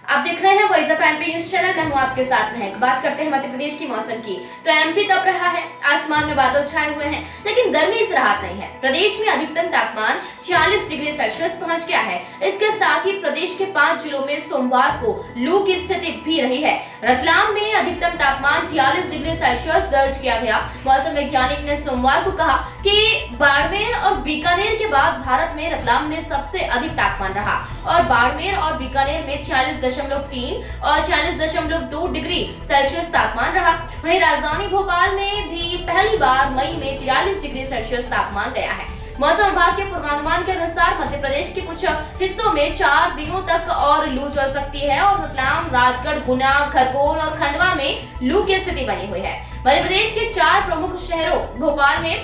आप देख रहे हैं voice of MP news channel. मैं हूं आपके साथ महक। बात करते हैं मध्य प्रदेश की मौसम की। तो एमपी तप रहा है, आसमान में बादल छाए हुए हैं, लेकिन गर्मी से राहत नहीं है। प्रदेश में अधिकतम तापमान 46 डिग्री सेल्सियस पहुंच गया है। इसके साथ ही प्रदेश के 5 जिलों में सोमवार को लू की स्थिति भी रही है। रतलाम में अधिकतम तापमान 46 डिग्री सेल्सियस दर्ज किया गया। मौसम वैज्ञानिक ने सोमवार को कहा कि बाड़मेर और बीकानेर के बाद भारत में रतलाम में सबसे अधिक तापमान रहा और बाड़मेर और बीकानेर में 46.3 और 46.2 डिग्री सेल्सियस तापमान रहा। वहीं राजधानी भोपाल में भी पहली बार मई में 43 डिग्री सेल्सियस तापमान गया है। मौसम विभाग के पूर्वानुमान के अनुसार मध्य प्रदेश के कुछ हिस्सों में 4 दिनों तक और लू चल सकती है और रतलाम, राजगढ़, गुना, खरगोन और खंडवा में लू की स्थिति बनी हुई है। मध्य प्रदेश के 4 प्रमुख शहरों भोपाल में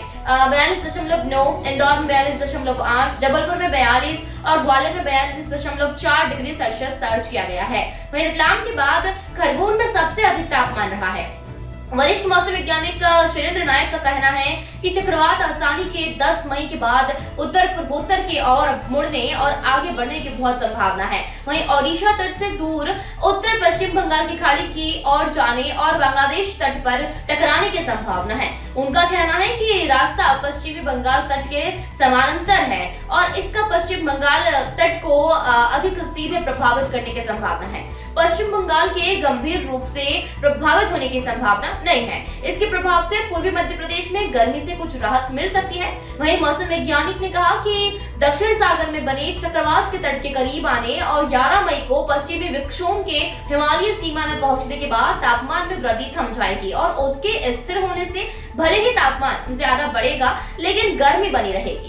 42.9, इंदौर में 42.8, जबलपुर में 42 और ग्वालियर में 42.4 डिग्री सेल्सियस दर्ज किया गया है। वहीं रतलाम के बाद खरगोन में सबसे अधिक तापमान रहा है। वरिष्ठ मौसम वैज्ञानिक शैलेंद्र नायक का कहना है कि चक्रवात आसानी के 10 मई के बाद उत्तर पूर्वोत्तर की ओर मुड़ने और आगे बढ़ने की बहुत संभावना है। वहीं ओडिशा तट से दूर उत्तर पश्चिम बंगाल की खाड़ी की ओर जाने और बांग्लादेश तट पर टकराने की संभावना है। उनका कहना है कि रास्ता पश्चिमी बंगाल तट के समानांतर है और इसका पश्चिम बंगाल तट को अधिक सीधे प्रभावित करने की संभावना है। पश्चिम बंगाल के गंभीर रूप से प्रभावित होने की संभावना नहीं है। इसके प्रभाव से पूर्वी मध्य प्रदेश में गर्मी से कुछ राहत मिल सकती है। वहीं मौसम वैज्ञानिक ने कहा कि दक्षिण सागर में बने चक्रवात के तट के करीब आने और 11 मई को पश्चिमी विक्षोभ के हिमालय सीमा में पहुंचने के बाद तापमान में वृद्धि थम जाएगी और उसके स्थिर होने से भले ही तापमान ज्यादा बढ़ेगा लेकिन गर्मी बनी रहेगी।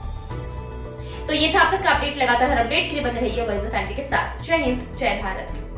तो ये था आपका अपडेट। लगातार हर अपडेट के लिए बने रहिए वॉइस ऑफ एमपी के साथ। जय हिंद, जय भारत।